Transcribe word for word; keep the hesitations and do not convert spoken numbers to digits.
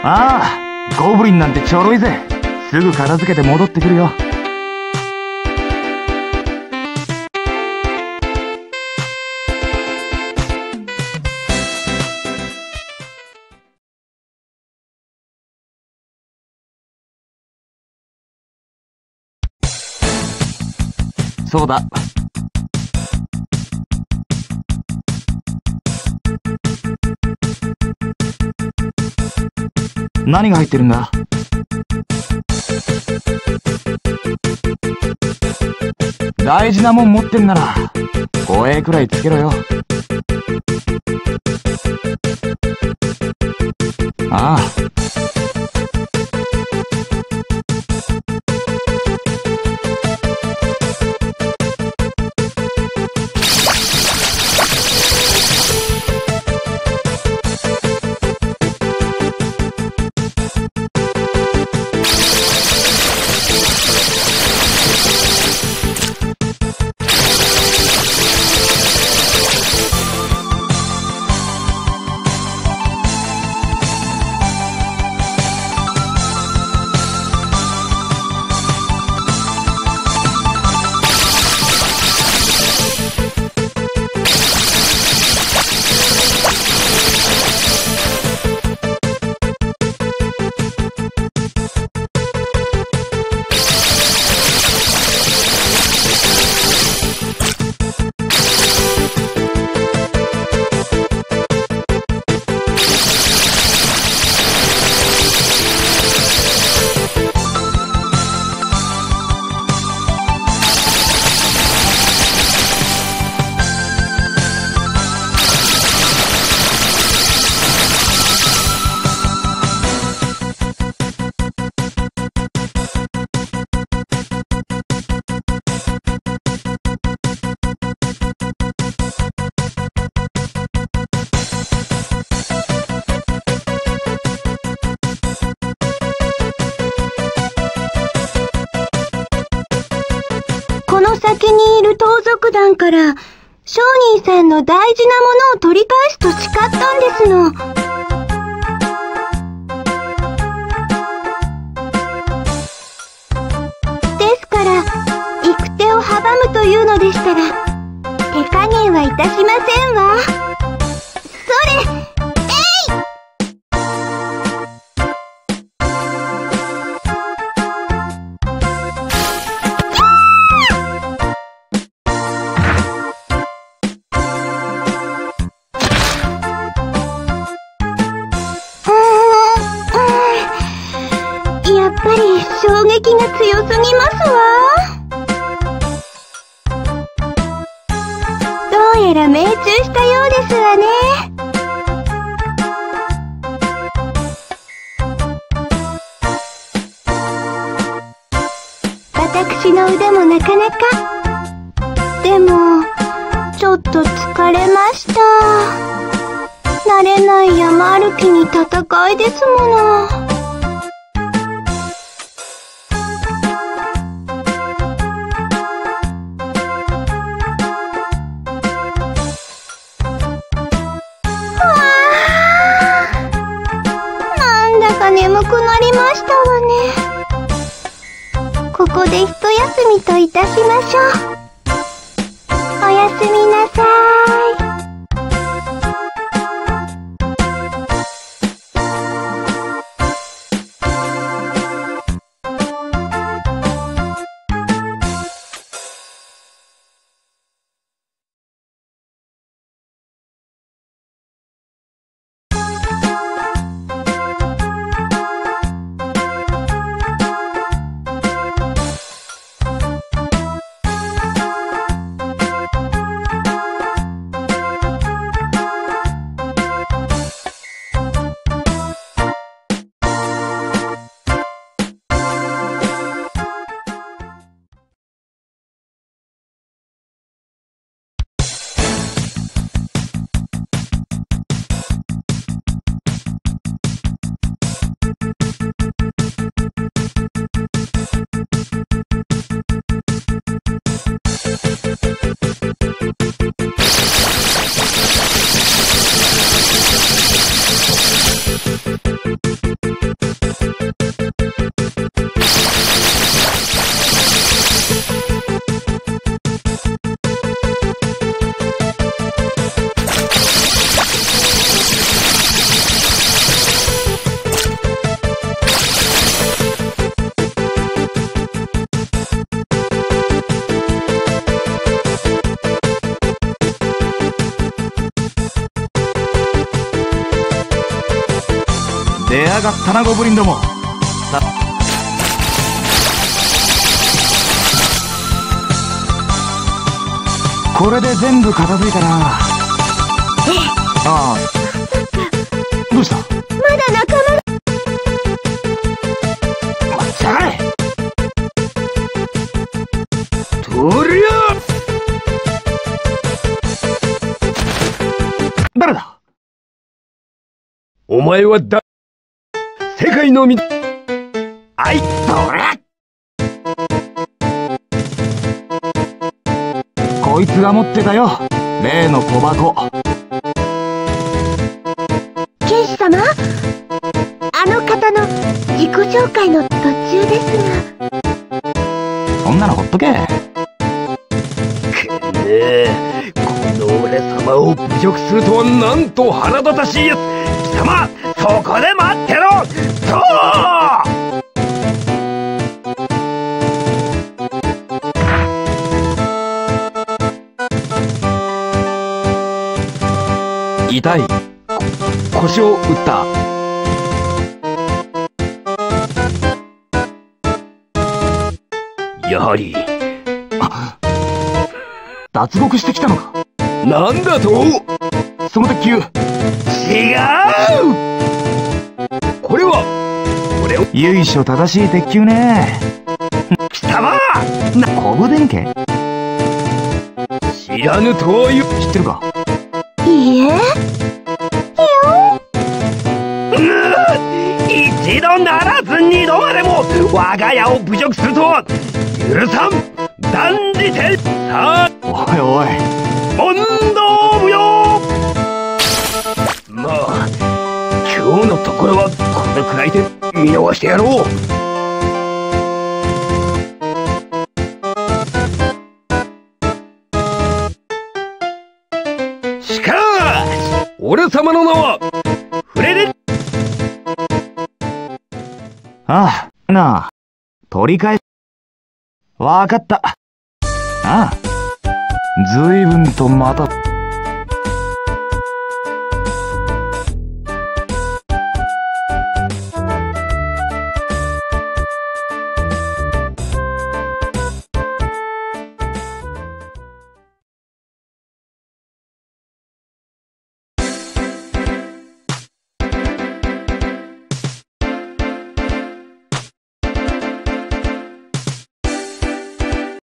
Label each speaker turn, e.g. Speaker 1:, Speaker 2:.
Speaker 1: ああ、ゴブリンなんてちょろいぜ。すぐ片付けて戻ってくるよ。そうだ。何が入ってるんだ？大事なもん持ってんなら護衛くらいつけろよ。ああ。
Speaker 2: 先にいる盗賊団から商人さんの大事なものを取り返すと誓ったんですの。ですから行く手を阻むというのでしたら手加減はいたしませんわ。それ、衝撃が強すぎますわ。どうやら命中したようですわね。私の腕もなかなか。でもちょっと疲れました。慣れない山歩きに戦いですもの。眠くなりましたわね。ここで一休みといたしましょう。おやすみなさい。
Speaker 1: やがったなゴブリンども。さこれで全部片付いたな。ああ、どうした？
Speaker 2: まだ仲間
Speaker 1: まっちゃがれ。とりゃ誰だ？
Speaker 3: お前はだ、世界のみ、
Speaker 1: あい、そりゃこいつが持ってたよ、例の小箱。
Speaker 2: 剣士様、あの方の自己紹介の途中ですが。
Speaker 1: そんなのほっとけ。
Speaker 3: くねえ、この俺様を侮辱するとはなんと腹立たしいやつ。貴様、そこで待ってろ。そう
Speaker 1: 痛い。
Speaker 3: 腰を打った。やはり
Speaker 1: 脱獄してきたのか。
Speaker 3: なんだと。
Speaker 1: その鉄球。
Speaker 3: 違う。これはこれを
Speaker 1: 由緒正しい鉄球ね。
Speaker 3: 貴様
Speaker 1: な、コブ電家？
Speaker 3: 知らぬとは言う。
Speaker 1: 知ってるか？
Speaker 2: いいえ。
Speaker 3: 一度ならず二度までも我が家を侮辱するとは許さん。断じて。さあ、
Speaker 1: おいおい、
Speaker 3: 問答無用。まあ今日のところはこれくらいで見逃してやろう。しかし俺様の名はフレデリ。
Speaker 1: ああ、なあ、取り返す。わかった。ああ、ずいぶんとまた。